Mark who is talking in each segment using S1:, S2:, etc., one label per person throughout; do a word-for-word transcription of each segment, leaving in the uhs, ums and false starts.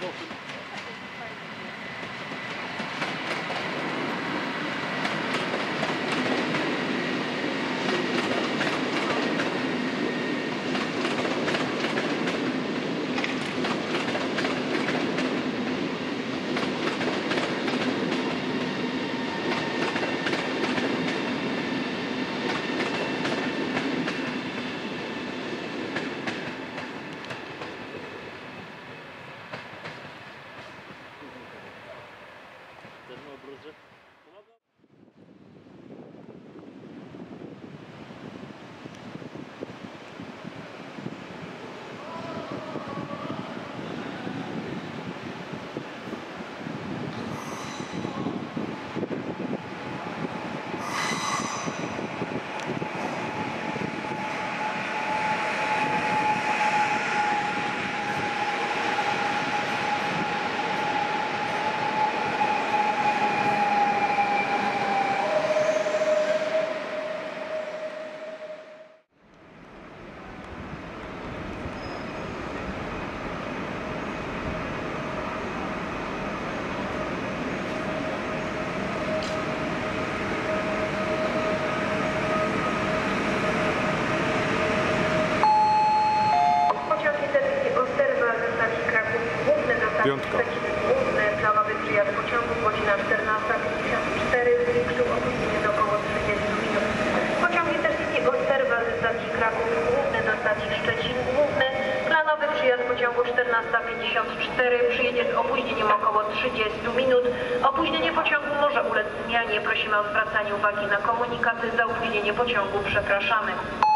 S1: Piątka.
S2: Główny planowy przyjazd pociągu, godzina czternasta pięćdziesiąt cztery, zwiększył opóźnienie do około trzydziestu minut. Pociąg Intercity Osterwa ze stacji Kraków Główny do stacji Szczecin Główny. Planowy przyjazd pociągu czternasta pięćdziesiąt cztery przyjedzie z opóźnieniem około trzydziestu minut. Opóźnienie pociągu może ulec zmianie. Prosimy o zwracanie uwagi na komunikaty. Za opóźnienie pociągu przepraszamy.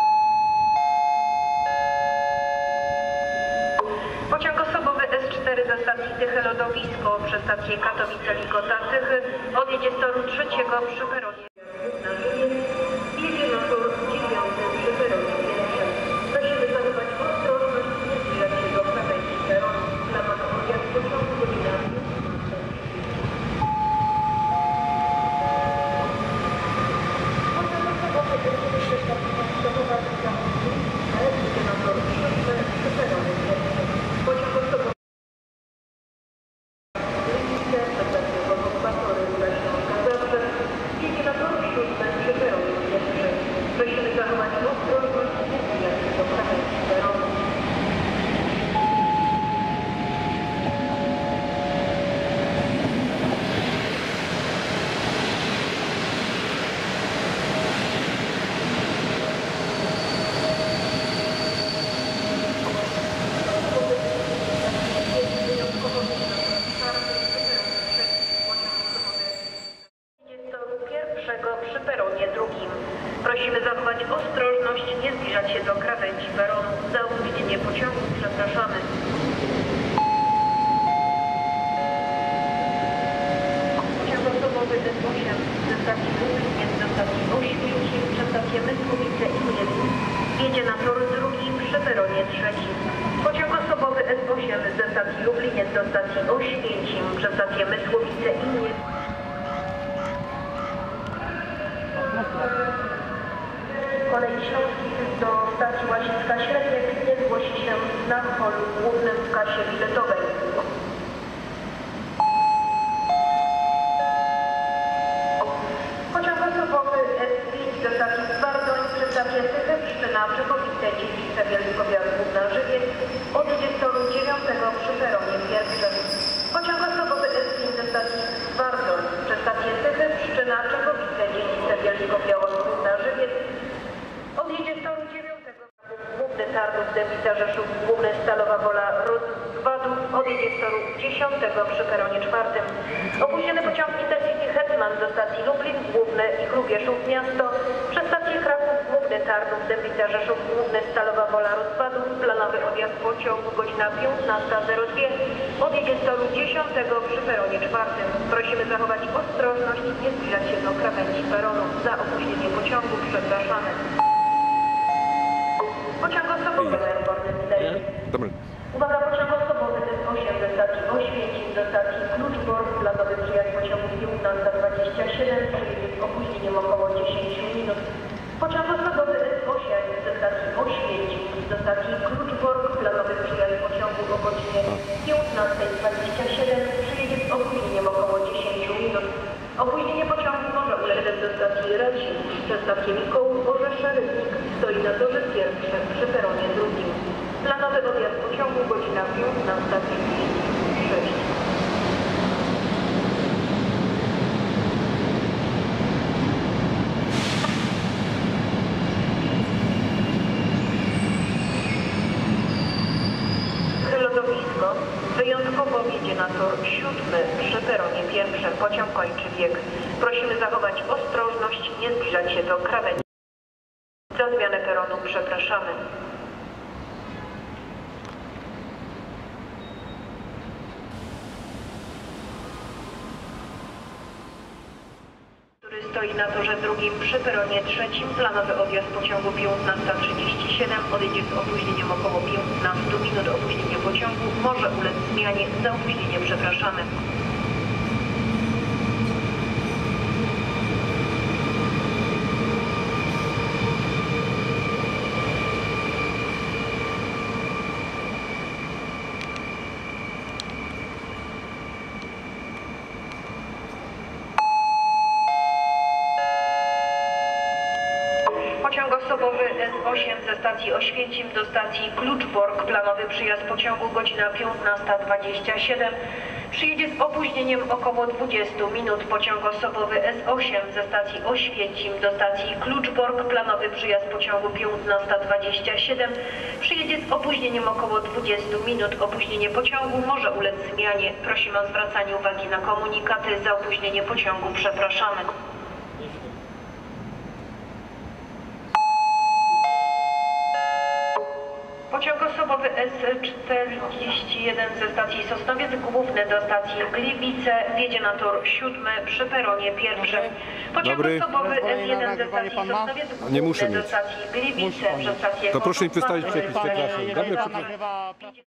S2: Pociąg osobowy S cztery ze stacji Tychy Lodowisko przez stację Katowice-Ligota Tychy odjedzie z toru trzeciego przy peronie na Żywiec. Jedzie na tor dziewiąty przy peronie pierwszym. Prosimy zachować ostrożność, nie zbliżać się do krawędzi peronu. Dla pana odjazd pociągu godzina Pociąg osobowy S cztery ze stacji Częstochowa jedzie na tor trzeci przy peronie pierwszym. Pociąg osobowy jedzie na tor siódmy przy peronie pierwszym. Prosimy zachować ostrożność i nie zbliżać się do krawędzi peronu. Przy peronie drugim. Prosimy zachować ostrożność, nie zbliżać się do krawędzi peronu. Za opóźnienie pociągu przepraszamy. Pociąg osobowy S osiem ze stacji Lubliniec do stacji Oświęcim przez stację Mysłowice i Mielin jedzie na tor drugi przy peronie trzecim. Pociąg osobowy S osiem ze stacji Lubliniec do stacji Oświęcim przez stację Mysłowice i Mielin. Kolej Śląskich do stacji Łaziska Średniek nie zgłosi się na holu głównym w kasie biletowej. Pociąg osobowy S pięć do stacji Zwardoń przez stację Tychy, Pszczyna, Czechowice, Dziedzice, Wielkowiar, Główna Żywiec odjedzie z toru dziewiątego przy peronie pierwszym. Pociąg osobowy S pięć do stacji Zwardoń przez stację Tychy, Pszczyna, Czechowice, Dziedzice, Wielkowiar, Główna Żywiec odjedzie z toru dziewiątego. Główny Tarnów, Dębica, Rzeszów, Główny Stalowa Wola, Rozwadów odjedzie z toru dziesiątego przy peronie czwartym. Opóźniony pociąg Intercity Hetman do stacji Lublin Główny i Hrubieszów Miasto przez stację Kraków Główny Tarnów, Dębica, Rzeszów, Główny Stalowa Wola, Rozwadów. Planowy odjazd pociągu godzina piętnasta zero dwa odjedzie z toru dziesiątego przy peronie czwartym. Prosimy zachować ostrożność, nie zbliżać się do krawędzi peronu. Za opóźnienie pociągu przepraszamy. Pociąg osobowy
S1: Dobry.
S2: Uwaga, pociąg osobowy S osiem ze stacji Oświęcim do stacji Kluczbork. Planowy przyjazd pociągu piętnasta dwadzieścia siedem przyjedzie z opóźnieniem około dziesięciu minut. Pociąg osobowy S osiem ze stacji Oświęcim do stacji Kluczbork. Planowy przyjazd pociągu o godzinie piętnastej dwadzieścia siedem przyjedzie z opóźnieniem około dziesięć minut. Opóźnienie pociągu może ulec do stacji Racin. Przestawki Mikołów, Orzesze, Rybnik stoi na torze pierwszym przy peronie drugim. Planowy odjazd pociągu godzina piętnasta trzydzieści sześć. Lodowisko wyjątkowo wjedzie na tor siódmy przy peronie pierwszym. Pociąg kończy bieg. Prosimy zachować ostrożność, nie zbliżać się do krawędzi. Za zmianę peronu przepraszamy. Który stoi na torze drugim przy peronie trzecim. Planowy odjazd pociągu piętnasta trzydzieści siedem odjedzie z opóźnieniem około piętnaście minut. Opóźnienie pociągu może ulec zmianie. Za opóźnienie przepraszamy. Pociąg osobowy S osiem ze stacji Oświęcim do stacji Kluczbork. Planowy przyjazd pociągu godzina piętnasta dwadzieścia siedem. Przyjedzie z opóźnieniem około dwadzieścia minut. Pociąg osobowy S osiem ze stacji Oświęcim do stacji Kluczbork. Planowy przyjazd pociągu piętnasta dwadzieścia siedem. Przyjedzie z opóźnieniem około dwadzieścia minut. Opóźnienie pociągu może ulec zmianie. Prosimy o zwracanie uwagi na komunikaty. Za opóźnienie pociągu przepraszamy. Pociąg osobowy S czterdzieści jeden ze stacji Sosnowiec Główny do stacji Gliwice wjedzie na tor siódmy przy peronie pierwszym. Pociąg
S1: Dobry.
S2: osobowy S jeden ze stacji Sosnowiec
S1: Nie muszę
S2: Główny do
S1: mieć.
S2: stacji Gliwice przez stację
S1: To proszę mi
S2: Kosów
S1: przedstawić
S2: Mazowiec
S1: przepis, przepraszam.
S2: wjedzie
S1: Dobry
S2: na
S1: przepis.
S2: tor